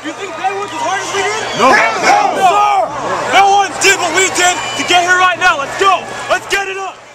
You think they worked as hard as we did? No. No one did what we did to get here right now. Let's go. Let's get it up.